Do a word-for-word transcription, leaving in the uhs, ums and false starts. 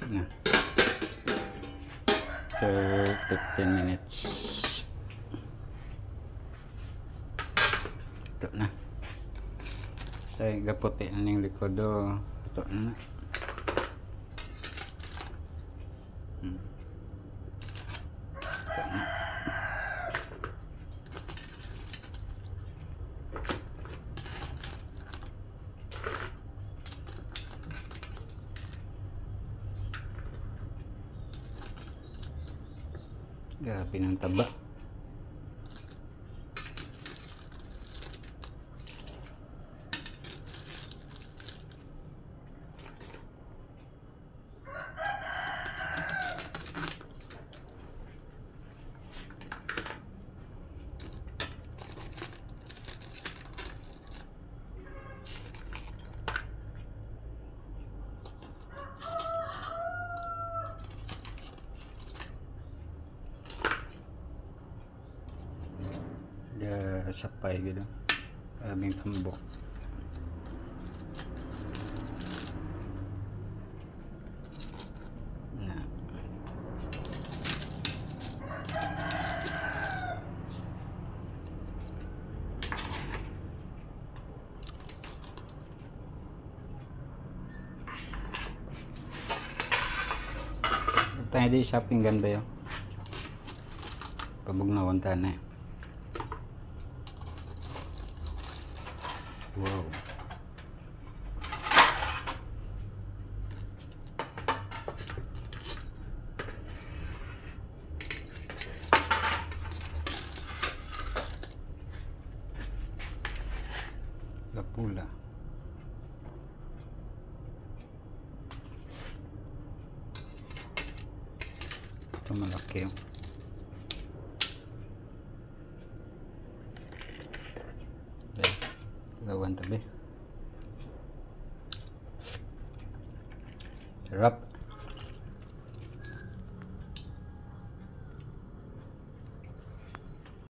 na. So fifteen minutes. Ito na. Sa gaputi na ning likod do. Ito na. Hmm. Ito na. Grabe ng taba. Ya sapay gitu. Aming tambok. Nah. Tayo di shopping ganda yun. Pabugnawan tanay. Wow. Lapula. Ito malaki yun. Gawan tabi. Sarap.